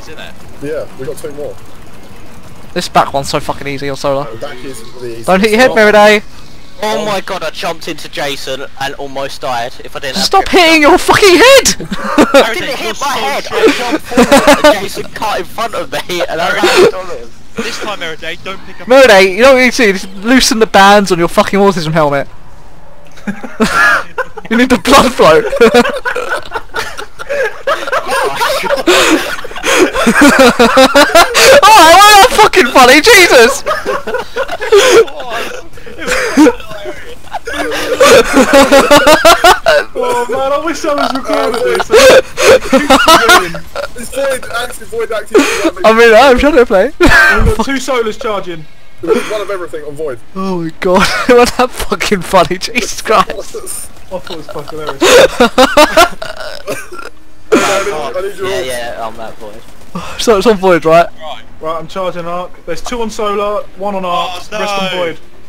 isn't it? Yeah, we got 2 more. This back one's so fucking easy on solar. Oh, back is the easiest. Don't hit your head, Meriday. Oh my god, I jumped into Jason and almost died. If I didn't Stop hitting your fucking head! I didn't hit my head, I jumped forward and Jason cut in front of me and I landed on him. This time, Meriday, don't pick up. Meriday, you know what you need to do? Just loosen the bands on your fucking autism helmet. You need the blood flow. Oh, why that fucking funny? Jesus! Oh man, I wish I was recording this. It's void active. I mean, I'm trying to play. We've got 2 solars charging. One of everything on void. Oh my god, was that fucking funny? Jesus Christ. I thought it was fucking hilarious. I need your Yeah, I'm that void. So it's on void, right? Right. Right, I'm charging arc. There's 2 on solar, 1 on arc, no. rest on void.